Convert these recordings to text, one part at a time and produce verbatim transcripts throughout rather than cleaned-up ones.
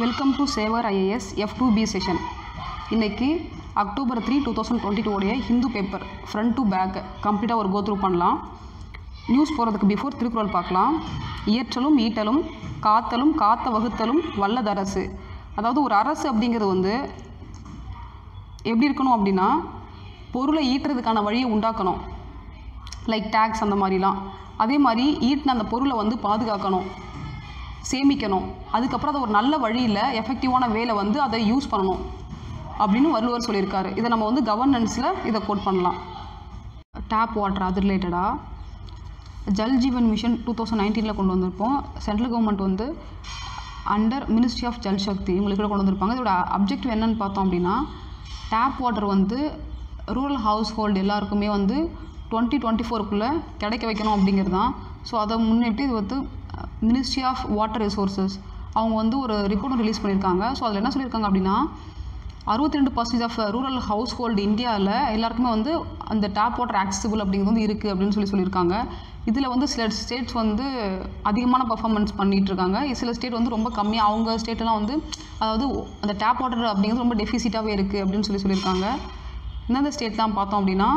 Welcome to சேவர் IAS F two B session. இன்றைக்கி October three two thousand twenty two உடைய Hindu paper front to back கம்ப்ளீட்டாக ஒரு go through பண்ணலாம். News போகிறதுக்கு பிஃபோர் திருக்குறள் பார்க்கலாம். இயற்றலும் ஈட்டலும் காத்தலும் காத்த வகுத்தலும் வல்லதரசு. அதாவது ஒரு அரசு அப்படிங்கிறது வந்து எப்படி இருக்கணும் அப்படின்னா, பொருளை ஈட்டுறதுக்கான வழியை உண்டாக்கணும், லைக் டேக்ஸ் அந்த மாதிரிலாம். அதே மாதிரி ஈட்டின அந்த பொருளை வந்து பாதுகாக்கணும், சேமிக்கணும், அதுக்கப்புறம் அதை ஒரு நல்ல வழியில் எஃபெக்டிவான வேலை வந்து அதை யூஸ் பண்ணணும் அப்படின்னு வள்ளுவர் சொல்லியிருக்காரு. இதை நம்ம வந்து கவர்னன்ஸில் இதை கோட் பண்ணலாம். டேப் வாட்டர் அது ரிலேட்டடாக Jal Jeevan mission two thousand நைன்டீனில் கொண்டு வந்திருப்போம். சென்ட்ரல் கவர்மெண்ட் வந்து under ministry of Jal Shakti இவங்களுக்கு கொண்டு வந்திருப்பாங்க. இதோட அப்ஜெக்டிவ் என்னென்னு பார்த்தோம் அப்படின்னா, டேப் வாட்டர் வந்து ரூரல் ஹவுஸ் ஹோல்டு எல்லாருக்குமே வந்து டுவெண்ட்டி டுவெண்ட்டி ஃபோருக்குள்ளே கிடைக்க வைக்கணும் அப்படிங்கிறது தான். ஸோ அதை முன்னிட்டு இது வந்து மினிஸ்ட்ரி ஆஃப் வாட்டர் ரிசோர்ஸஸ் அவங்க வந்து ஒரு ரிப்போர்ட்டும் ரிலீஸ் பண்ணியிருக்காங்க. ஸோ அதில் என்ன சொல்லியிருக்காங்க அப்படின்னா, அறுபத்தி ரெண்டு percentage of rural household இந்தியாவில் எல்லாருக்குமே வந்து அந்த டேப் வாட்டர் ஆக்சசிபிள் அப்படிங்கிறது வந்து இருக்குது அப்படின்னு சொல்லி சொல்லியிருக்காங்க. இதில் வந்து சில ஸ்டேட்ஸ் வந்து அதிகமான பர்ஃபார்மன்ஸ் பண்ணிகிட்டு இருக்காங்க, சில ஸ்டேட் வந்து ரொம்ப கம்மியாக, அவங்க ஸ்டேட்டெல்லாம் வந்து அதாவது அந்த டேப் வாட்டர் அப்படிங்கிறது ரொம்ப டெஃபிசிட்டாகவே இருக்குது அப்படின்னு சொல்லி சொல்லியிருக்காங்க. எந்தெந்த ஸ்டேட்லாம் பார்த்தோம் அப்படின்னா,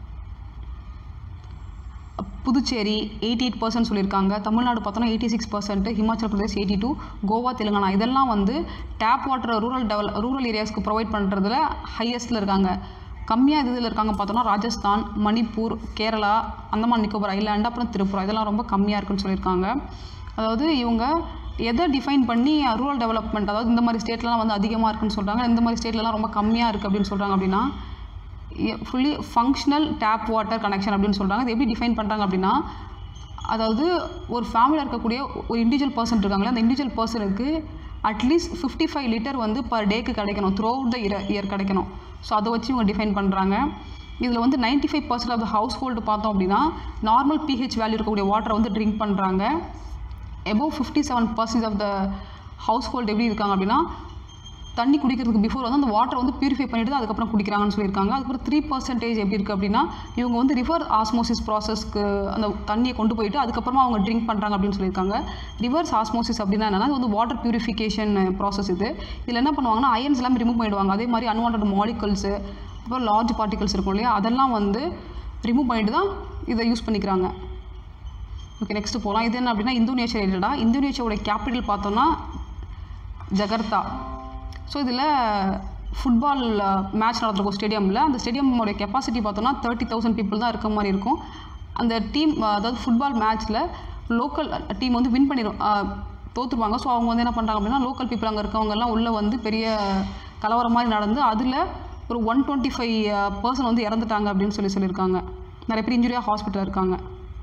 புதுச்சேரி எயிட்டி எயிட் பர்சன்ட் சொல்லியிருக்காங்க, தமிழ்நாடு பார்த்தோன்னா eighty six percent, Himachal Pradesh eighty two, Goa, Telangana இதெல்லாம் வந்து டேப் வாட்டர் ரூரல் டெவல் ரூரல் ஏரியாஸ்க்கு ப்ரொவைட் பண்ணுறதுல ஹையஸ்ட்டில் இருக்காங்க. கம்மியாக இதில் இருக்காங்க பார்த்தோன்னா ராஜஸ்தான், மணிப்பூர், கேரளா, அந்தமான் நிக்கோபர் ஐலாண்டு, அப்புறம் திரிபுரா இதெல்லாம் ரொம்ப கம்மியாக இருக்குன்னு சொல்லியிருக்காங்க. அதாவது இவங்க எதை டிஃபைன் பண்ணி ரூரல் டெவலப்மெண்ட், அதாவது இந்த மாதிரி ஸ்டேட்லாம் வந்து அதிகமாக இருக்குன்னு சொல்கிறாங்க, இந்த மாதிரி ஸ்டேட்லலாம் ரொம்ப கம்மியாக இருக்குது அப்படின்னு சொல்கிறாங்க அப்படின்னா, fully functional tap water connection அப்படின்னு சொல்கிறாங்க. இது எப்படி டிஃபைன் பண்ணுறாங்க அப்படின்னா, அதாவது ஒரு ஃபேமிலியில் இருக்கக்கூடிய ஒரு இண்டிவிஜுவல் பர்சன் இருக்காங்களே, அந்த இண்டிவிஜுவல் பர்சனுக்கு அட்லீஸ்ட் ஃபிஃப்டி ஃபைவ் லிட்டர் வந்து பர் டேக்கு கிடைக்கணும், throughout the year year கிடைக்கணும். ஸோ அதை வச்சு இவங்க டிஃபைன் பண்ணுறாங்க. இதில் வந்து ninety five percent of the household பார்த்தோம் அப்படின்னா நார்மல் பிஹெச் வேல்யூ இருக்கக்கூடிய வாட்டரை வந்து ட்ரிங்க் பண்ணுறாங்க. Above fifty seven percent of the household எப்படி இருக்காங்க அப்படின்னா, தண்ணி குடிக்கிறதுக்கு பிஃபோர் வந்து அந்த வாட்டர் வந்து பியூரிஃபை பண்ணிவிட்டு அதுக்கப்புறம் குடிக்கிறாங்கன்னு சொல்லியிருக்காங்க. அதுக்கப்புறம் த்ரீ பர்சன்டேஜ் எப்படி இருக்குது அப்படின்னா, இவங்க வந்து ரிவர் ஆஸ்மோசிஸ் ப்ராசஸ்க்கு அந்த தண்ணியை கொண்டு போயிட்டு அதுக்கப்புறமா அவங்க ட்ரிங்க் பண்ணுறாங்க அப்படின்னு சொல்லியிருக்காங்க. ரிவர்ஸ் ஆஸ்மோசிஸ் அப்படின்னா என்னன்னா, அது வந்து வாட்டர் பியூரிஃபிகேஷன் ப்ராசஸ். இது இதில் என்ன பண்ணுவாங்கன்னா, அயன்ஸ் எல்லாம் ரிமூவ் பண்ணிவிடுவாங்க. அதே மாதிரி அன்வான்ட் மாலிகல்ஸு, அப்புறம் லார்ஜ் பார்ட்டிகல்ஸ் இருக்கும் இல்லையா, அதெல்லாம் வந்து ரிமூவ் பண்ணிட்டு தான் இதை யூஸ் பண்ணிக்கிறாங்க. ஓகே, நெக்ஸ்ட்டு போகலாம். இது என்ன அப்படின்னா, இந்தோனேஷியா ரிலேட்டடாக. இந்தோனேஷியாவோட கேபிட்டல் பார்த்தோன்னா ஜகர்த்தா. ஸோ இதில் ஃபுட்பால் மேட்ச் நடந்திருக்கும் ஸ்டேடியமில். அந்த ஸ்டேடியமோட கெப்பாசிட்டி பார்த்தோன்னா தேர்ட்டி தௌசண்ட் பீப்புள் தான் இருக்க மாதிரி இருக்கும். அந்த டீம் அதாவது ஃபுட்பால் மேட்ச்சில் லோக்கல் டீம் வந்து வின் பண்ணிடும் தோற்றுருவாங்க. ஸோ அவங்க வந்து என்ன பண்ணுறாங்க அப்படின்னா, லோக்கல் பீப்புள் அங்கே இருக்கவங்கெல்லாம் உள்ளே வந்து பெரிய கலவரம் மாதிரி நடந்து அதில் ஒரு ஒன் டுவெண்ட்டி ஃபைவ் பர்சன் வந்து இறந்துட்டாங்க அப்படின்னு சொல்லி சொல்லியிருக்காங்க. நிறைய பேர் இன்ஜுரியாக ஹாஸ்பிட்டலில் இருக்காங்க.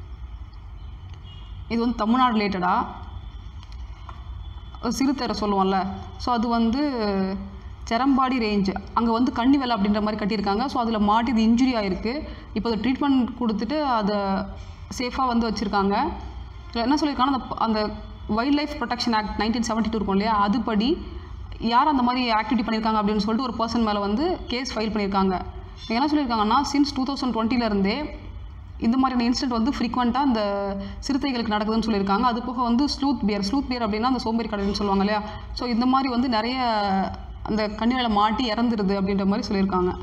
இது வந்து தமிழ்நாடு ரிலேட்டடாக சிறுத்தரை சொல்லுவோம்ல, ஸோ அது வந்து செரம்பாடி ரேஞ்சு, அங்கே வந்து கன்னி வேலை அப்படின்ற மாதிரி கட்டியிருக்காங்க. ஸோ அதில் மாட்டி இது இன்ஜுரி ஆகிருக்கு. இப்போ அது ட்ரீட்மெண்ட் கொடுத்துட்டு அதை சேஃபாக வந்து வச்சுருக்காங்க. இதில் என்ன சொல்லியிருக்காங்கன்னா, அந்த அந்த wildlife protection act nineteen seventy two இருக்கும் இல்லையா, அதுபடி யார் அந்த மாதிரி ஆக்டிவிட்டி பண்ணியிருக்காங்க அப்படின்னு சொல்லிட்டு ஒரு பர்சன் மேலே வந்து கேஸ் ஃபைல் பண்ணியிருக்காங்க. என்ன சொல்லியிருக்காங்கன்னா, சின்ஸ் டூ தௌசண்ட் டுவெண்ட்டிலேருந்தே இந்த மாதிரியான இன்சிடென்ட் வந்து ஃப்ரீக்வெண்ட்டாக இந்த சிறுத்தைகளுக்கு நடக்குதுன்னு சொல்லியிருக்காங்க. அது போக வந்து ஸ்லூத் பியர் ஸ்லூத் பியர் அப்படின்னா அந்த சோம்பேறி கடல்னு சொல்லுவாங்க இல்லையா, ஸோ இந்த மாதிரி வந்து நிறைய அந்த கண்ணில மாட்டி இறந்துருது அப்படின்ற மாதிரி சொல்லியிருக்காங்க.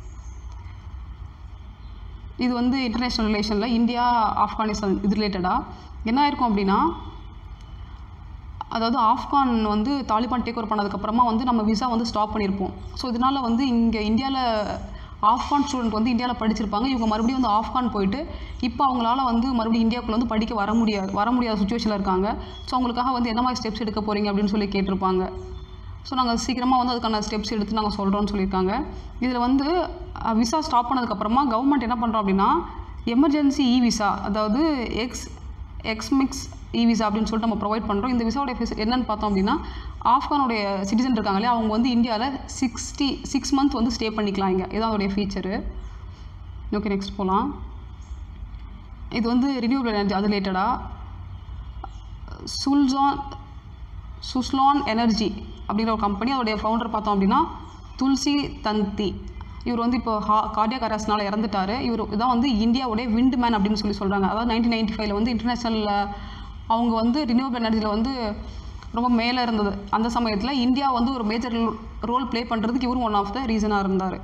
இது வந்து இன்டர்நேஷ்னல் ரிலேஷனில் இந்தியா ஆப்கானிஸ்தான் இது ரிலேட்டடாக என்ன ஆயிருக்கும் அப்படின்னா, அதாவது ஆப்கான் வந்து தாலிபான் டேக் ஓவர் பண்ணதுக்கப்புறமா வந்து நம்ம விசா வந்து ஸ்டாப் பண்ணியிருப்போம். ஸோ இதனால் வந்து இங்கே இந்தியாவில் ஆப்கான் ஸ்டூடெண்ட் வந்து இந்தியாவில் படிச்சிருப்பாங்க. இவங்க மறுபடியும் வந்து ஆப்கான் போயிட்டு இப்போ அவங்களால வந்து மறுபடியும் இந்தியாவுக்குள்ள வந்து படிக்க வர முடியாது வர முடியாத சுச்சுவேஷனில் இருக்காங்க. ஸோ அவங்களுக்காக வந்து என்ன மாதிரி ஸ்டெப்ஸ் எடுக்க போகிறீங்க அப்படின்னு சொல்லி கேட்டிருப்பாங்க. ஸோ நாங்கள் சீக்கிரமாக வந்து அதுக்கான ஸ்டெப்ஸ் எடுத்து நாங்கள் சொல்கிறோன்னு சொல்லியிருக்காங்க. இதில் வந்து விசா ஸ்டாப் பண்ணதுக்கப்புறமா கவர்மெண்ட் என்ன பண்ணுறோம் அப்படின்னா, எமர்ஜென்சி இ விசா, அதாவது எக்ஸ் எக்ஸ்மிக்ஸ் இ விசா அப்படின்னு சொல்லிட்டு நம்ம ப்ரொவைட் பண்ணுறோம். இந்த விசாவுடைய ஃபெசி என்னென்னு பார்த்தோம் அப்படின்னா, ஆப்கானுடைய சிட்டிசன் இருக்காங்க இல்லையா, அவங்க வந்து இந்தியாவில் சிக்ஸ்டி சிக்ஸ் மந்த் வந்து ஸ்டே பண்ணிக்கலாம் இங்கே. இதான் அதோடைய ஃபீச்சரு. ஓகே, நெக்ஸ்ட் போகலாம். இது வந்து ரினியூவபிள் எனர்ஜி அது ரிலேட்டடாக சுல்சான் சுஸ்லான் எனர்ஜி அப்படிங்கிற ஒரு கம்பெனி, அதோடைய ஃபவுண்டர் பார்த்தோம் அப்படின்னா துல்சி தந்தி. இவர் வந்து இப்போ ஹா கார்டியாக் அரெஸ்ட்னால இறந்துட்டார். இவர் இதான் வந்து இந்தியாவுடைய விண்ட் மேன் அப்படின்னு சொல்லி சொல்கிறாங்க. அதாவது நைன்டீன் நைன்ட்டி ஃபைவ்ல வந்து இன்டர்நேஷ்னலில் அவங்க வந்து ரினியூவபிள் எனர்ஜியில் வந்து ரொம்ப மேலே இருந்தது அந்த சமயத்தில் இந்தியா வந்து ஒரு மேஜர் ரோல் ப்ளே பண்ணுறதுக்கு இவரும் ஒன் ஆஃப் த ரீசனாக இருந்தார்.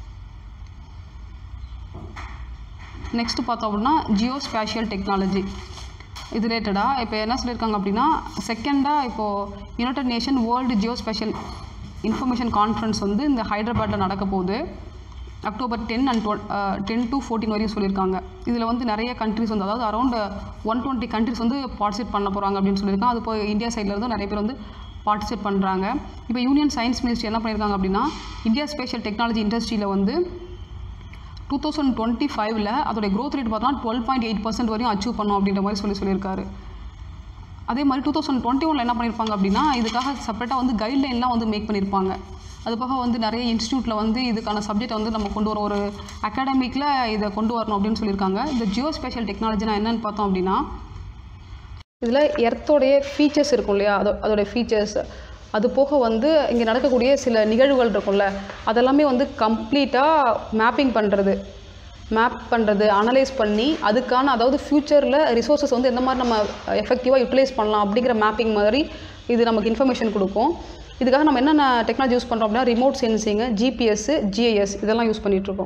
நெக்ஸ்ட்டு பார்த்தோம் அப்படின்னா ஜியோ ஸ்பேஷியல் டெக்னாலஜி. இது ரிலேட்டடாக இப்போ என்ன சொல்லியிருக்காங்க அப்படின்னா, செகண்டாக இப்போது United Nation world geospatial information conference வந்து இந்த ஹைதராபாத்தில் நடக்க போகுது. October ten and twelve ten to fourteen வரையும் சொல்லியிருக்காங்க. இதில் வந்து நிறைய கண்ட்ரிஸ் வந்து, அதாவது அரௌண்ட் ஒன் டுவெண்ட்டி கண்ட்ரிஸ் வந்து பார்ட்டிசிபேட் பண்ண போகிறாங்க அப்படின்னு சொல்லியிருக்காங்க. அது இப்போ இந்தியா சைடில் இருந்து நிறைய பேர் வந்து பார்ட்டிசிபேட் பண்ணுறாங்க. இப்போ யூனியன் சயின்ஸ் மினிஸ்ட்ரி என்ன பண்ணியிருக்காங்க அப்படின்னா, இந்தியா ஸ்பேஷியல் டெக்னாலஜி இண்டஸ்ட்ரியில் வந்து டூ தௌசண்ட் டுவெண்ட்டி ஃபைவ்ல அதோடைய க்ரோத் ரேட் பார்த்தோன்னா டுவெல் பாயிண்ட் எயிட் பர்சன்ட் வரையும் அச்சீவ் பண்ணோம் அப்படின்ற மாதிரி சொல்லி சொல்லியிருக்காரு. அதே மாதிரி டூ தௌசண்ட் டுவெண்ட்டி ஒனில் என்ன பண்ணியிருப்பாங்க அப்படின்னா, இதுக்காக செப்பரேட்டாக வந்து கைட்லைன்லாம் வந்து மேக் பண்ணியிருப்பாங்க. அது போக வந்து நிறைய இன்ஸ்டியூட்டில் வந்து இதுக்கான சப்ஜெக்ட் வந்து நம்ம கொண்டு வரோம், ஒரு அகாடமிக்கில் இதை கொண்டு வரணும் அப்படின்னு சொல்லியிருக்காங்க. இந்த ஜியோ ஸ்பேஷியல் டெக்னாலஜினா என்னென்னு பார்த்தோம் அப்படின்னா, இதில் எர்த்தோடைய ஃபீச்சர்ஸ் இருக்கும் இல்லையா, அதோ அதோடைய ஃபீச்சர்ஸ், அது போக வந்து இங்கே நடக்கக்கூடிய சில நிகழ்வுகள் இருக்கும்ல, அதெல்லாமே வந்து கம்ப்ளீட்டாக மேப்பிங் பண்ணுறது மேப் பண்ணுறது அனலைஸ் பண்ணி அதுக்கான, அதாவது ஃப்யூச்சரில் ரிசோர்ஸஸ் வந்து எந்த மாதிரி நம்ம எஃபெக்டிவாக யூட்டிலைஸ் பண்ணலாம் அப்படிங்கிற மேப்பிங் மாதிரி இது நமக்கு இன்ஃபர்மேஷன் கொடுக்கும். இதுக்காக நம்ம என்னென்ன டெக்னாலஜி யூஸ் பண்ணுறோம் அப்படின்னா, ரிமோட் சென்சிங்கு, ஜிபிஎஸ்ஸு, ஜிஐஎஸ் இதெல்லாம் யூஸ் பண்ணிகிட்ருக்கோம்.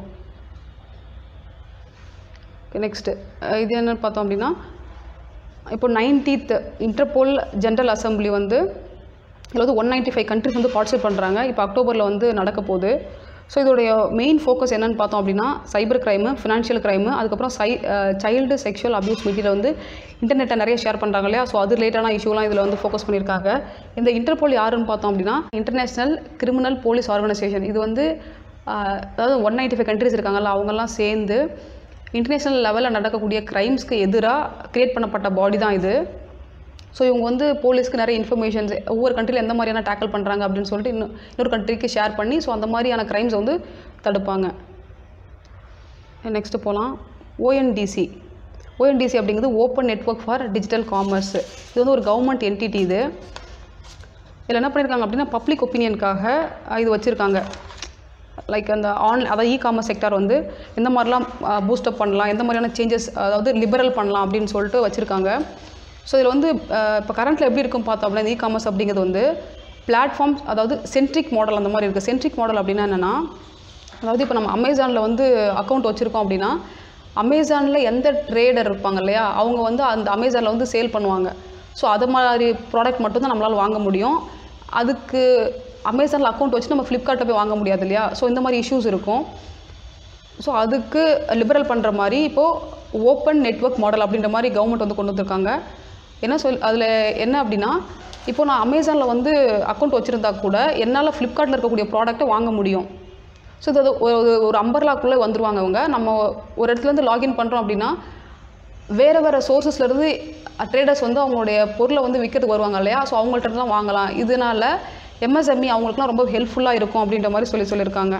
ஓகே, நெக்ஸ்ட்டு இது என்னென்னு பார்த்தோம் அப்படின்னா, இப்போ நைன்டீத் இன்டர்போல் ஜென்ரல் அசம்பிளி வந்து இதில் வந்து ஒன் நைன்ட்டி ஃபைவ் கண்ட்ரிஸ் வந்து பார்ட்டிசிபேட் பண்ணுறாங்க. இப்போ அக்டோபரில் வந்து நடக்க போகுது. ஸோ இதோடைய மெயின் ஃபோக்கஸ் என்னென்னு பார்த்தோம் அப்படின்னா, சைபர் கிரைமு, ஃபினான்ஷியல் கிரைமு, அதுக்கப்புறம் சை சைல்டு செக்ஷுவல் அப்யூஸ் மெட்டீரியல் வந்து இன்டர்நெட்டை நிறைய ஷேர் பண்ணுறாங்க இல்லையா, ஸோ அது ரிலேட்டான இஷ்யூலாம் இதில் வந்து ஃபோக்கஸ் பண்ணியிருக்காங்க. இந்த இன்டர்போல் யாருன்னு பார்த்தோம் அப்படின்னா, இன்டர்நேஷ்னல் கிரிமினல் போலீஸ் ஆர்கனைசேஷன். இது வந்து அதாவது ஒன் நைன்ட்டி ஃபைவ் கண்ட்ரிஸ் இருக்காங்கல்ல, அவங்கெல்லாம் சேர்ந்து இன்டர்நேஷ்னல் லெவலில் நடக்கக்கூடிய க்ரைம்ஸ்க்கு எதிராக க்ரியேட் பண்ணப்பட்ட பாடி தான் இது. ஸோ இவங்க வந்து போலீஸ்க்கு நிறைய இன்ஃபர்மேஷன்ஸ் ஒவ்வொரு கண்ட்ரியில் எந்த மாதிரியான டேக்கிள் பண்ணுறாங்க அப்படின்னு சொல்லிட்டு இன்னும் இன்னொரு கண்ட்ரிக்கு ஷேர் பண்ணி ஸோ அந்த மாதிரியான க்ரைம்ஸ் வந்து தடுப்பாங்க. நெக்ஸ்ட்டு போகலாம். ஓஎன்டிசி. ஓஎன்டிசி அப்படிங்கிறது open network for digital commerce. இது வந்து ஒரு கவர்மெண்ட் என்டிட்டி. இது இதில் என்ன பண்ணியிருக்காங்க அப்படின்னா, பப்ளிக் ஒப்பீனியனுக்காக இது வச்சுருக்காங்க. லைக் அந்த ஆன்லைன், அதாவது இ காமர்ஸ் செக்டார் வந்து எந்த மாதிரிலாம் பூஸ்டப் பண்ணலாம், எந்த மாதிரியான சேஞ்சஸ், அதாவது லிபரல் பண்ணலாம் அப்படின்னு சொல்லிட்டு வச்சுருக்காங்க. ஸோ இதில் வந்து இப்போ கரண்ட்டில் எப்படி இருக்கும் பார்த்தோம் அப்படின்னா, இ காமர்ஸ் அப்படிங்கிறது வந்து பிளாட்ஃபார்ம்ஸ், அதாவது சென்ட்ரிக் மாடல் அந்த மாதிரி இருக்குது. சென்ட்ரிக் மாடல் அப்படின்னா என்னென்னா, அதாவது இப்போ நம்ம அமேசானில் வந்து அக்கௌண்ட் வச்சுருக்கோம் அப்படின்னா, அமேசானில் எந்த ட்ரேடர் இருப்பாங்க இல்லையா, அவங்க வந்து அந்த அமேசானில் வந்து சேல் பண்ணுவாங்க. ஸோ அது மாதிரி ப்ராடக்ட் மட்டும்தான் நம்மளால் வாங்க முடியும். அதுக்கு அமேசானில் அக்கௌண்ட் வச்சு நம்ம ஃப்ளிப்கார்ட்டை போய் வாங்க முடியாது இல்லையா. ஸோ இந்த மாதிரி இஷ்யூஸ் இருக்கும். ஸோ அதுக்கு லிபரல் பண்ணுற மாதிரி இப்போது ஓப்பன் நெட்வொர்க் மாடல் அப்படின்ற மாதிரி கவர்மெண்ட் வந்து கொண்டு வந்திருக்காங்க. என்ன சொல் அதில் என்ன அப்படின்னா, இப்போது நான் அமேசானில் வந்து அக்கௌண்ட் வச்சுருந்தா கூட என்னால் ஃப்ளிப்கார்ட்டில் இருக்கக்கூடிய ப்ராடக்ட்டை வாங்க முடியும். ஸோ இது ஒரு ஒரு அம்பர்லாக்குள்ளே வந்துடுவாங்க அவங்க. நம்ம ஒரு இடத்துலேருந்து லாகின் பண்ணுறோம் அப்படின்னா, வேறு வேறு சோர்ஸஸ்லேருந்து ட்ரேடர்ஸ் வந்து அவங்களுடைய பொருளை வந்து விற்கிறதுக்கு வருவாங்க இல்லையா. ஸோ அவங்கள்ட்ட தான் வாங்கலாம். இதனால் எம்எஸ்எம்இ அவங்களுக்குலாம் ரொம்ப ஹெல்ப்ஃபுல்லாக இருக்கும் அப்படின்ற மாதிரி சொல்லி சொல்லியிருக்காங்க.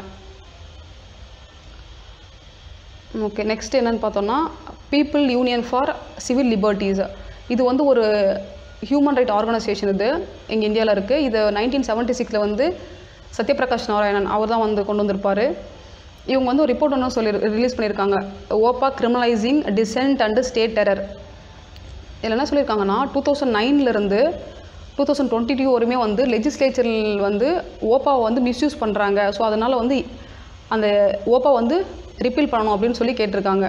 ஓகே, நெக்ஸ்ட் என்னென்னு பார்த்தோன்னா, people union for civil liberties. இது வந்து ஒரு ஹியூமன் ரைட் ஆர்கனைசேஷன். இது எங்கள் இந்தியாவில் இருக்குது. இது நைன்டீன் செவன்ட்டி சிக்ஸில் வந்து சத்யபிரகாஷ் நாராயணன் அவர் தான் வந்து கொண்டு வந்திருப்பார். இவங்க வந்து ஒரு ரிப்போர்ட் ஒன்று சொல்லி ரிலீஸ் பண்ணியிருக்காங்க, UAPA criminalising dissent and state terror. இதில் என்ன சொல்லியிருக்காங்கன்னா, டூ தௌசண்ட் நைன்லேருந்து டூ தௌசண்ட் டுவெண்ட்டி டூ வரையுமே வந்து லெஜிஸ்லேச்சரில் வந்து ஓப்பாவை வந்து மிஸ்யூஸ் பண்ணுறாங்க. ஸோ அதனால் வந்து அந்த ஓப்பா வந்து ரிப்பீல் பண்ணணும் அப்படின்னு சொல்லி கேட்டிருக்காங்க.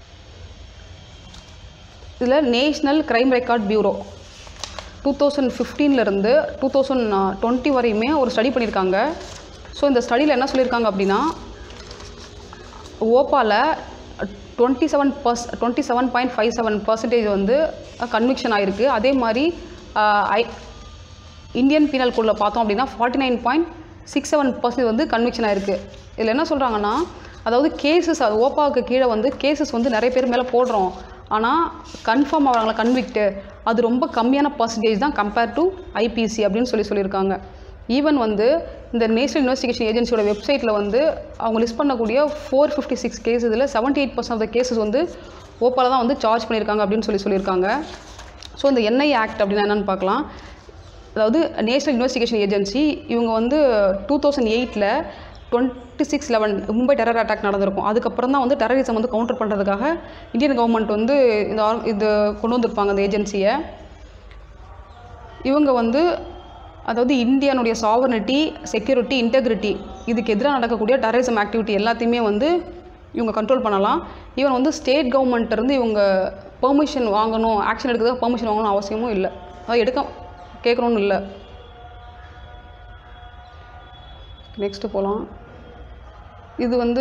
இதில் national crime record bureau two thousand ஃபிஃப்டீன்லேருந்து டூ தௌசண்ட் டுவெண்ட்டி வரையுமே ஒரு ஸ்டடி பண்ணியிருக்காங்க. ஸோ இந்த ஸ்டடியில் என்ன சொல்லியிருக்காங்க அப்படின்னா, ஓப்பாவில் twenty seven per twenty seven point five seven percentage வந்து கன்விக்ஷன் ஆகிருக்கு. அதே மாதிரி ஐ இந்தியன் பீனல் கோடில் பார்த்தோம் அப்படின்னா forty nine point six seven percentage வந்து கன்விக்ஷன் ஆகிருக்கு. இதில் என்ன சொல்கிறாங்கன்னா, அதாவது கேசஸ், அது ஓப்பாவுக்கு கீழே வந்து கேசஸ் வந்து நிறைய பேர் மேலே போடுறோம், ஆனால் கன்ஃபார்ம் ஆகிறாங்களா கன்விக்ட்டு, அது ரொம்ப கம்மியான பர்சன்டேஜ் தான் கம்பேர் டு ஐபிசி அப்படின்னு சொல்லி சொல்லியிருக்காங்க. ஈவன் வந்து இந்த நேஷனல் இன்வெஸ்டிகேஷன் ஏஜென்சியோட வெப்சைட்டில் வந்து அவங்க லிஸ்ட் பண்ணக்கூடிய ஃபோர் ஃபிஃப்டி சிக்ஸ் கேஸ் இதில் seventy eight percent of the cases வந்து ஓப்பாவில் தான் வந்து சார்ஜ் பண்ணியிருக்காங்க அப்படின்னு சொல்லி சொல்லியிருக்காங்க. ஸோ இந்த என்ஐ ஆக்ட் அப்படின்னா என்னென்னு பார்க்கலாம். அதாவது நேஷனல் இன்வெஸ்டிகேஷன் ஏஜென்சி இவங்க வந்து டூ தௌசண்ட் எயிட்டில் twenty six eleven Mumbai terror attack நடந்திருக்கும். அதுக்கப்புறம் தான் வந்து டெரரிசம் வந்து கவுண்டர் பண்ணுறதுக்காக இந்தியன் கவர்மெண்ட் வந்து இந்த இது கொண்டு வந்திருப்பாங்க அந்த ஏஜென்சியை. இவங்க வந்து அதாவது இந்தியானுடைய சாவர்னிட்டி, செக்யூரிட்டி, இன்டெகிரிட்டி இதுக்கு எதிராக நடக்கக்கூடிய டெரரிசம் ஆக்டிவிட்டி எல்லாத்தையுமே வந்து இவங்க கண்ட்ரோல் பண்ணலாம். ஈவன் வந்து ஸ்டேட் கவர்மெண்ட்டிருந்து இவங்க பெர்மிஷன் வாங்கணும், ஆக்ஷன் எடுக்கிறதுக்கு பெர்மிஷன் வாங்கணும் அவசியமும் இல்லை, அதாவது எடுக்க கேட்கணும்னு இல்லை. நெக்ஸ்ட்டு போகலாம். இது வந்து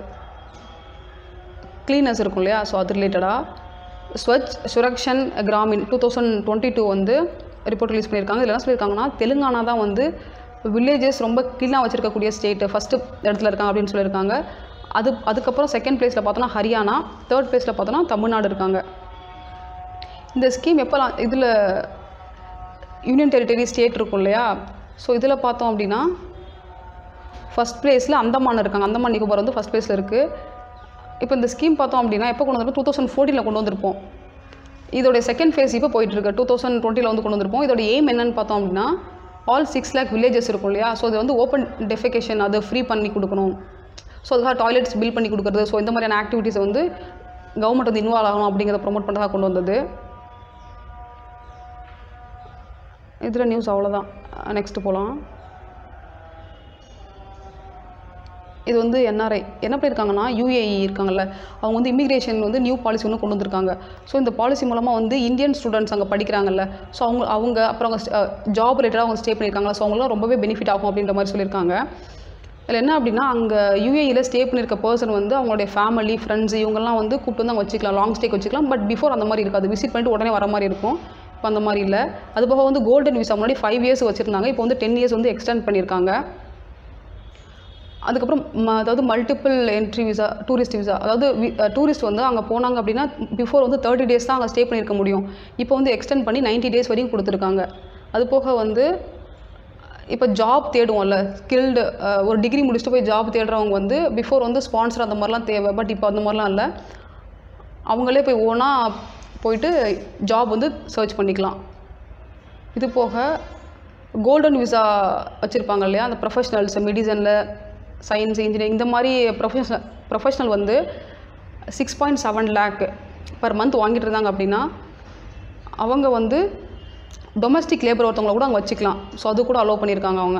க்ளீனஸ் இருக்கும் இல்லையா, ஸோ அது ரிலேட்டடாக Swachh Survekshan Grameen two thousand twenty two வந்து ரிப்போர்ட் ரிலீஸ் பண்ணியிருக்காங்க. இதில் என்ன சொல்லியிருக்காங்கன்னா தெலுங்கானா தான் வந்து வில்லேஜஸ் ரொம்ப க்ளீனாக வச்சுருக்கக்கூடிய ஸ்டேட்டு ஃபஸ்ட்டு இடத்துல இருக்காங்க அப்படின்னு சொல்லியிருக்காங்க. அது அதுக்கப்புறம் செகண்ட் பிளேஸில் பார்த்தோன்னா ஹரியானா, தேர்ட் பிளேஸில் பார்த்தோன்னா தமிழ்நாடு இருக்காங்க. இந்த ஸ்கீம் எப்போலாம் இதில் யூனியன் டெரிட்டரி ஸ்டேட் இருக்கும் இல்லையா, ஸோ இதில் பார்த்தோம் அப்படின்னா ஃபஸ்ட் பிளேஸில் அந்தமான் இருக்காங்க. அந்தமான் நிக்கோபார் வந்து ஃபஸ்ட் பிளேஸில் இருக்குது. இப்போ இந்த ஸ்கீம் பார்த்தோம் அப்படின்னா எப்போ கொண்டு வந்திருப்போம், டூ தௌசண்ட் ஃபோர்டீனில் கொண்டு வந்திருப்போம். இதோடைய செகண்ட் ஃபேஸ் இப்போ போயிட்டுருக்கு, டூ தௌசண்ட் டுவெண்ட்டியில் வந்து கொண்டு வந்திருப்போம். இதோட எய்ம் என்னன்னு பார்த்தோம் அப்படின்னா ஆல் சிக்ஸ் லேக் வில்லேஜஸ் இருக்கும் இல்லையா, ஸோ அது வந்து ஓப்பன் டெஃபிகேஷன் அதை ஃப்ரீ பண்ணி கொடுக்கணும். ஸோ அதுக்காக டாய்லெட்ஸ் பில் பண்ணி கொடுக்குறது, ஸோ இந்த மாதிரியான ஆக்டிவிட்டீஸை வந்து கவர்மெண்ட் வந்து இன்வால்வ் ஆகணும் அப்படிங்கிறத ப்ரொமோட் பண்ணுறதாக கொண்டு வந்தது. இதில் நியூஸ் அவ்வளோதான். நெக்ஸ்ட்டு போகலாம். இது வந்து என்ஆர்ஐ என்ன பண்ணியிருக்காங்கன்னா யூஏஇ இருக்காங்கல்ல, அவங்க வந்து இமிக்ரேஷன் வந்து நியூ பாலிசி ஒன்று கொண்டு வந்திருக்காங்க. ஸோ இந்த பாலிசி மூலமாக வந்து இந்தியன் ஸ்டூடெண்ட்ஸ் அங்கே படிக்கிறாங்கல்ல, ஸோ அவங்க அவங்க அப்புறம் அவங்க ஜாப் ரிலேட்டடாக அவங்க ஸ்டே பண்ணியிருக்காங்களா, ஸோ அவங்களாம் ரொம்பவே பெனிஃபிட் ஆகும் அப்படின்ற மாதிரி சொல்லியிருக்காங்க. இதில் என்ன அப்படின்னா அங்கே யூஏஇயில் ஸ்டே பண்ணியிருக்க பர்சன் வந்து அவங்களுடைய ஃபேமிலி ஃப்ரெண்ட்ஸ் இவங்கெல்லாம் வந்து கூப்பிட்டு வந்து அங்கே வச்சுக்கலாம், லாங் ஸ்டேக்கு வச்சுக்கலாம். பட் பிஃபோர் அந்த மாதிரி இருக்காது, விசிட் பண்ணிட்டு உடனே வர மாதிரி இருக்கும். இப்போ அந்த மாதிரி இல்லை. அது போக வந்து கோல்டன் விசா முன்னாடி ஃபைவ் இயர்ஸ் வச்சுருந்தாங்க, இப்போ வந்து டென் இயர்ஸ் வந்து எக்ஸ்டெண்ட் பண்ணியிருக்காங்க. அதுக்கப்புறம் அதாவது multiple entry visa, tourist visa, அதாவது டூரிஸ்ட் வந்து அங்கே போனாங்க அப்படின்னா பிஃபோர் வந்து தேர்ட்டி டேஸ் தான் அங்கே ஸ்டே பண்ணியிருக்க முடியும், இப்போ வந்து எக்ஸ்டெண்ட் பண்ணி நைன்ட்டி டேஸ் வரைக்கும் கொடுத்துருக்காங்க. அது போக வந்து இப்போ ஜாப் தேடுவோம்ல, ஸ்கில்டு ஒரு டிகிரி முடிச்சுட்டு போய் ஜாப் தேடுறவங்க வந்து பிஃபோர் வந்து ஸ்பான்சர் அந்த மாதிரிலாம் தேவை, பட் இப்போ அந்த மாதிரிலாம் இல்லை, அவங்களே போய் ஓனாக போயிட்டு ஜாப் வந்து சர்ச் பண்ணிக்கலாம். இது போக கோல்டன் விசா வச்சுருப்பாங்க இல்லையா, அந்த ப்ரொஃபஷ்னல்ஸ் மெடிசனில் சயின்ஸ் இன்ஜினியரிங் இந்த மாதிரி ப்ரொஃபஷனல் ப்ரொஃபஷ்னல் வந்து six point seven lakh per month வாங்கிட்டு இருந்தாங்க அப்படின்னா அவங்க வந்து டொமஸ்டிக் லேபர் ஒருத்தவங்களை கூட அங்கே வச்சுக்கலாம். ஸோ அது கூட அலோவ் பண்ணியிருக்காங்க அவங்க.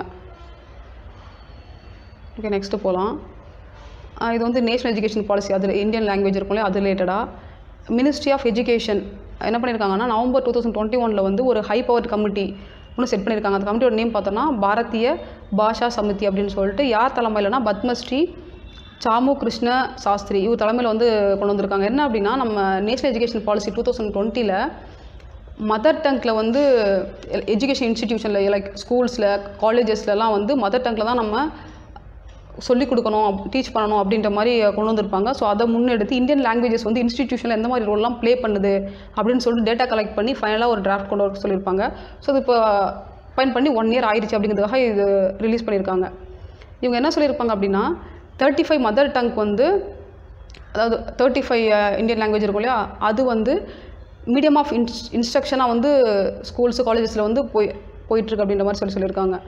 ஓகே, நெக்ஸ்ட்டு போகலாம். இது வந்து நேஷனல் எஜுகேஷன் பாலிசி, அதில் இந்தியன் லாங்குவேஜ் இருக்கும் இல்லையா, அது ரிலேட்டடாக மினிஸ்ட்ரி ஆஃப் எஜுகேஷன் என்ன பண்ணியிருக்காங்கன்னா நவம்பர் டூ தௌசண்ட் டுவெண்ட்டி ஒனில் வந்து ஒரு ஹை பவர் கமிட்டி ஒன்று செட் பண்ணியிருக்காங்க. அந்த கமிட்டியோட நேம் பார்த்தோன்னா பாரதிய பாஷா சமிதி அப்படின்னு சொல்லிட்டு யார் தலைமையிலனா பத்மஸ்ரீ சாமு கிருஷ்ண சாஸ்திரி இவர் தலைமையில் வந்து கொண்டு வந்திருக்காங்க. என்ன அப்படின்னா நம்ம national education policy two thousand டுவெண்ட்டியில் மதர் டங்கில் வந்து எஜுகேஷன் இன்ஸ்டிடியூஷனில் லைக் ஸ்கூல்ஸில் காலேஜஸ்லலாம் வந்து மதர் டங்கில் தான் நம்ம சொல்லிக் கொடுக்கணும், டீச் பண்ணணும் அப்படின்ற மாதிரி கொண்டு வந்திருப்பாங்க. ஸோ அதை முன்னெடுத்து இந்தியன் லாங்குவேஜஸ் வந்து இன்ஸ்டிடியூஷனில் எந்த மாதிரி ரோல்லாம் ப்ளே பண்ணுது அப்படின்னு சொல்லிட்டு டேட்டா கலெக்ட் பண்ணி ஃபைனலாக ஒரு டிராஃப்ட் கொண்டு வர சொல்லியிருப்பாங்க. ஸோ இது இப்போ பயன் பண்ணி ஒன் இயர் ஆயிடுச்சு அப்படிங்கிறதுக்காக இது ரிலீஸ் பண்ணியிருக்காங்க. இவங்க என்ன சொல்லியிருப்பாங்க அப்படின்னா தேர்ட்டி ஃபைவ் மதர் டங் வந்து அதாவது தேர்ட்டி ஃபைவ் இந்தியன் லாங்குவேஜ் இருக்கும் இல்லையா, அது வந்து மீடியம் ஆஃப் இன்ஸ் இன்ஸ்ட்ரக்ஷனாக வந்து ஸ்கூல்ஸு காலேஜஸில் வந்து போய் போயிட்டுருக்கு அப்படின்ற மாதிரி சொல்லி சொல்லியிருக்காங்க.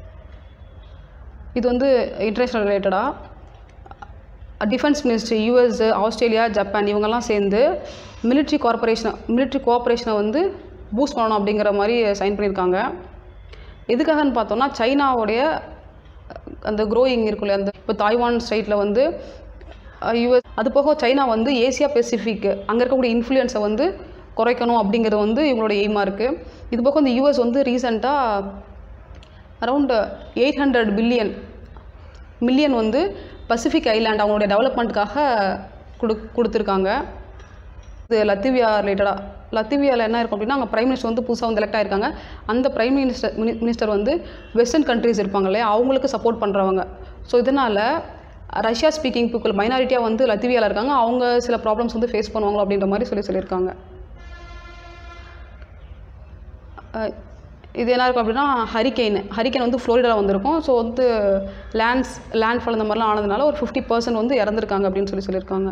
இது வந்து இன்டர்நேஷ்னல் ரிலேட்டடாக defence ministry US, Australia, Japan இவங்கெல்லாம் சேர்ந்து மிலிட்ரி கார்பரேஷனை மிலிட்ரி கோஆப்ரேஷனை வந்து பூஸ்ட் பண்ணணும் அப்படிங்கிற மாதிரி சைன் பண்ணியிருக்காங்க. எதுக்காகன்னு பார்த்தோன்னா சைனாவுடைய அந்த க்ரோயிங் இருக்கும் இல்லையா, அந்த இப்போ தாய்வான் ஸ்ட்ரைட்டில் வந்து யூஎஸ் அது போக சைனா வந்து ஏசியா பெசிஃபிக் அங்கே இருக்கக்கூடிய இன்ஃப்ளூயன்ஸை வந்து குறைக்கணும் அப்படிங்கிறது வந்து இவங்களோட எய்மாக இருக்குது. இது போக இந்த யூஎஸ் வந்து ரீசெண்டாக around eight hundred billion million வந்து பசிபிக் ஐலாண்ட் அவங்களுடைய டெவலப்மெண்ட்டுக்காக கொடு கொடுத்துருக்காங்க. இது லத்திவியா ரிலேட்டடாக லத்திவியாவில் என்ன இருக்கும் அப்படின்னா அங்கே பிரைம் மினிஸ்டர் வந்து புதுசாக வந்து எலெக்ட் ஆகிருக்காங்க. அந்த பிரைம் மினிஸ்டர் மினி மினிஸ்டர் வந்து வெஸ்டர்ன் கண்ட்ரீஸ் இருப்பாங்க இல்லையா, அவங்களுக்கு சப்போர்ட் பண்ணுறவங்க. ஸோ இதனால் ரஷ்யா ஸ்பீக்கிங் பீப்புள் மைனாரிட்டியாக வந்து லத்திவியாவில் இருக்காங்க, அவங்க சில ப்ராப்ளம்ஸ் வந்து ஃபேஸ் பண்ணுவாங்களோ அப்படின்ற மாதிரி சொல்லி சொல்லியிருக்காங்க. இது என்ன இருக்கும் அப்படின்னா ஹரிக்கெயின் ஹரிக்கெயின் வந்து ஃப்ளோரிடாவில் வந்திருக்கும். ஸோ வந்து லேண்ட்ஸ் லேண்ட்ஃபால் இந்த மாதிரிலாம் ஆனதுனால ஒரு ஃபிஃப்டி பர்சன்ட் வந்து இறந்துருக்காங்க அப்படின்னு சொல்லி சொல்லியிருக்காங்க.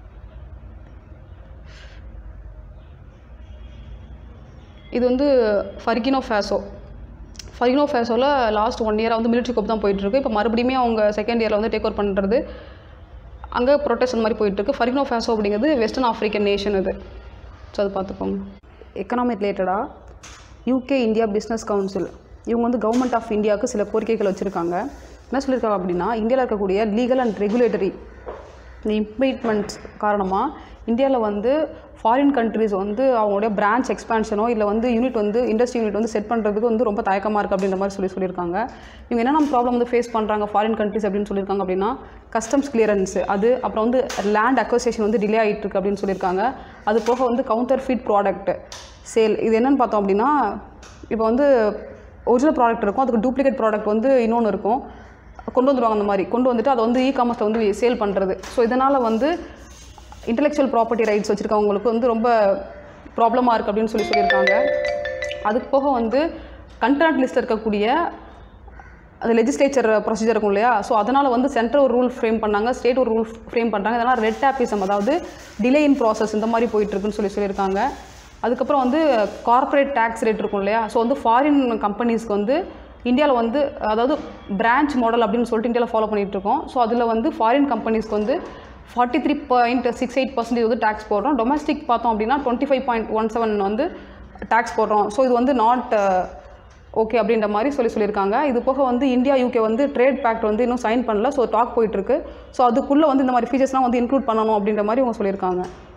இது வந்து ஃபர்கினோ ஃபேசோ ஃபர்கினோ ஃபேசோவில் லாஸ்ட் ஒன் இயராக வந்து மிலிட்ரி கோப் தான் போயிட்டுருக்கு. இப்போ மறுபடியுமே அவங்க செகண்ட் இயரில் வந்து டேக் ஓவர் பண்ணுறது அங்கே ப்ரொட்டஸ்ட் அந்த மாதிரி போயிட்டுருக்கு. ஃபர்கினோ ஃபேசோ அப்படிங்கிறது வெஸ்டர்ன் ஆஃப்ரிக்கன் நேஷன் இது. ஸோ அது பார்த்துக்கோங்க. எக்கனாமிக் ரிலேட்டடாக யூகே இந்தியா பிஸ்னஸ் கவுன்சில் இவங்க வந்து கவர்மெண்ட் ஆஃப் இந்தியாவுக்கு சில கோரிக்கைகள் வச்சுருக்காங்க. என்ன சொல்லியிருக்காங்க அப்படின்னா, இந்தியாவில் இருக்கக்கூடிய லீகல் அண்ட் ரெகுலேட்டரி இம்ப்ளிமெண்ட்ஸ் காரணமாக இந்தியாவில் வந்து ஃபாரின் கண்ட்ரிஸ் வந்து அவங்களுடைய பிரான்ச் எக்ஸ்பான்ஷனோ இல்லை வந்து யூனிட் வந்து இண்டஸ்ட்ரி யூனிட் வந்து செட் பண்ணுறதுக்கு வந்து ரொம்ப தயக்கமாக இருக்குது அப்படின்ற மாதிரி சொல்லி சொல்லியிருக்காங்க. இவங்க என்னென்ன ப்ராப்ளம் வந்து ஃபேஸ் பண்ணுறாங்க ஃபாரின் கண்ட்ரிஸ் அப்படின்னு சொல்லியிருக்காங்க அப்படின்னா, கஸ்டம்ஸ் கிளியரன்ஸ் அது, அப்புறம் வந்து லேண்ட் அக்வசேஷன் வந்து டிலே ஆகிட்டு இருக்கு அப்படின்னு சொல்லியிருக்காங்க. அது போக வந்து கவுண்டர் ஃபீட் ப்ராடக்ட் சேல், இது என்னென்னு பார்த்தோம் அப்படின்னா, இப்போ வந்து ஒரிஜினல் ப்ராடக்ட் இருக்கும், அதுக்கு டூப்ளிகேட் ப்ராடக்ட் வந்து இன்னொன்று இருக்கும், கொண்டு வந்துடுவாங்க. அந்த மாதிரி கொண்டு வந்துட்டு அதை வந்து இ காமர்ஸில் வந்து சேல் பண்ணுறது. ஸோ இதனால் வந்து இன்டெலெக்சுவல் ப்ராப்பர்ட்டி ரைட்ஸ் வச்சுருக்கவங்களுக்கு வந்து ரொம்ப ப்ராப்ளமாக இருக்குது அப்படின்னு சொல்லி சொல்லியிருக்காங்க. அதுக்கு போக வந்து கண்ட்ராக்ட் லிஸ்ட்டில் இருக்கக்கூடிய அது லெஜிஸ்லேச்சர் ப்ரொசீஜர் இருக்கும் இல்லையா, ஸோ அதனால் வந்து சென்ட்ரல் ஒரு ரூல் ஃப்ரேம் பண்ணாங்க, ஸ்டேட் ஒரு ரூல் ஃப்ரேம் பண்ணுறாங்க. இதெல்லாம் ரெட் டேப்பிசம், அதாவது டிலே இன் ப்ராசஸ் இந்த மாதிரி போயிட்டுருக்குன்னு சொல்லி சொல்லியிருக்காங்க. அதுக்கப்புறம் வந்து கார்ப்பரேட் டேக்ஸ் ரேட் இருக்கும் இல்லையா, ஸோ வந்து ஃபாரின் கம்பெனிஸ்க்கு வந்து இந்தியாவில் வந்து அதாவது பிரான்ச் மாடல் அப்படின்னு சொல்லிட்டு இந்தியாவில் ஃபாலோ பண்ணிகிட்ருக்கோம். ஸோ அதில் வந்து ஃபாரின் கம்பெனிஸ்க்கு வந்து forty three point six eight percentage வந்து டேக்ஸ் போடுறோம். டொமஸ்டிக் பார்த்தோம் அப்படின்னா twenty five point one seven வந்து டேக்ஸ் போடுறோம். ஸோ இது வந்து நாட் ஓகே அப்படின்ற மாதிரி சொல்லி சொல்லியிருக்காங்க. இது போக வந்து இந்தியா யூகே வந்து ட்ரேட் பேக்ட் வந்து இன்னும் சைன் பண்ணல, ஸோ டாக் போயிட்டுருக்கு. ஸோ அதுக்குள்ளே வந்து இந்த மாதிரி ஃபீச்சர்ஸ்லாம் வந்து இன்க்ளூட் பண்ணணும் அப்படின்ற மாதிரி அவங்க சொல்லியிருக்காங்க.